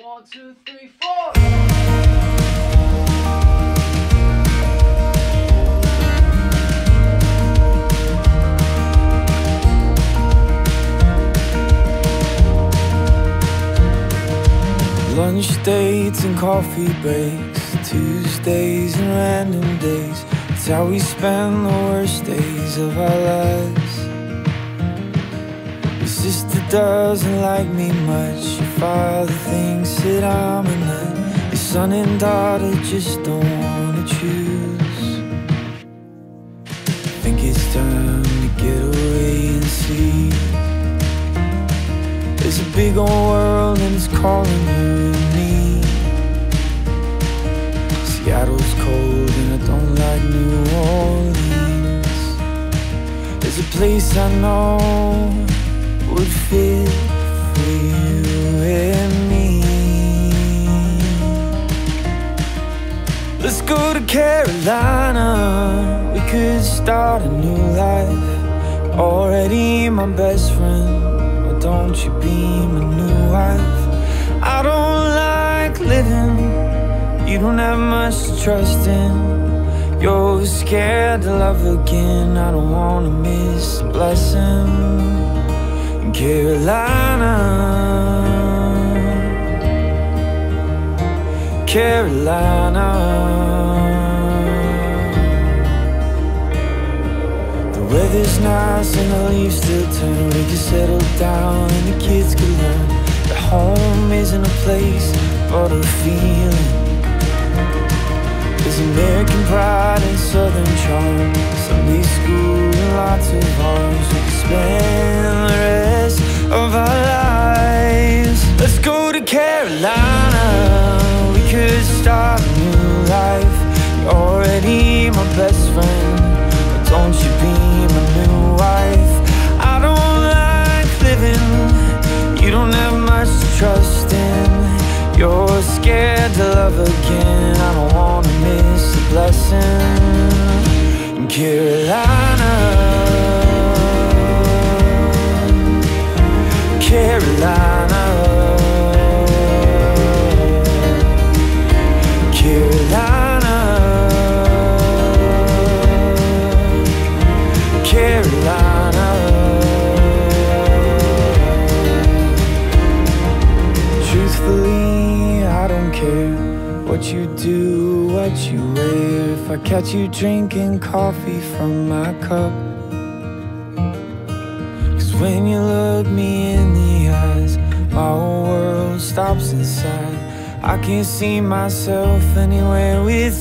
1, 2, 3, 4. Lunch dates and coffee breaks, Tuesdays and random days. It's how we spend the worst days of our lives. Your sister doesn't like me much, your father thinks that I'm a nut. Your son and daughter just don't wanna choose. Think it's time to get away and see. There's a big old world and it's calling you and me. Seattle's cold and I don't like New Orleans. There's a place I know would fit for you and me. Let's go to Carolina, we could start a new life. Already my best friend, don't you be my new wife? I don't like living, you don't have much to trust in. You're scared to love again, I don't wanna miss a blessing. In Carolina, Carolina, the weather's nice and the leaves still turn. We can settle down and the kids can learn that home isn't a place but a feeling. There's American pride and southern charm, Sunday school and lots of arms. We can spend the rest of our lives. Let's go to Carolina, we could start a new life. You're already my best friend, but don't you be my new wife? I don't like living, you don't have much to trust in. You're scared to love again, I don't wanna miss a blessing. In Carolina, Carolina, Carolina, Carolina. Truthfully, I don't care what you do, what you wear. If I catch you drinking coffee from my cup, 'cause when you look me in the eyes, my whole world stops inside. I can't see myself anywhere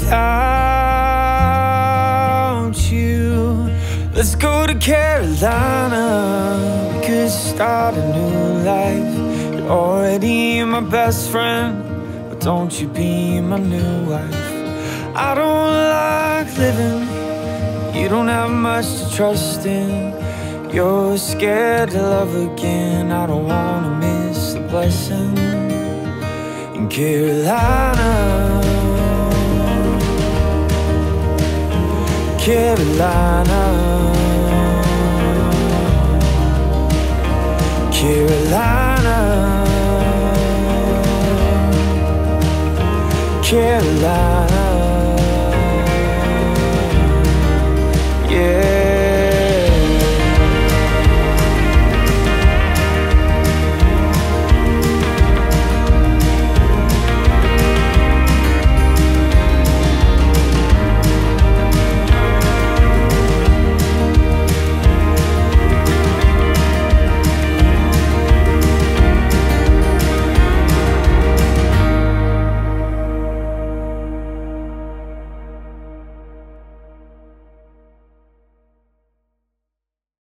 without you. Let's go to Carolina, we could start a new life. You're already my best friend, but don't you be my new wife? I don't like living, you don't have much to trust in. You're scared to love again, I don't wanna miss the blessing. In Carolina, Carolina, Carolina, Carolina.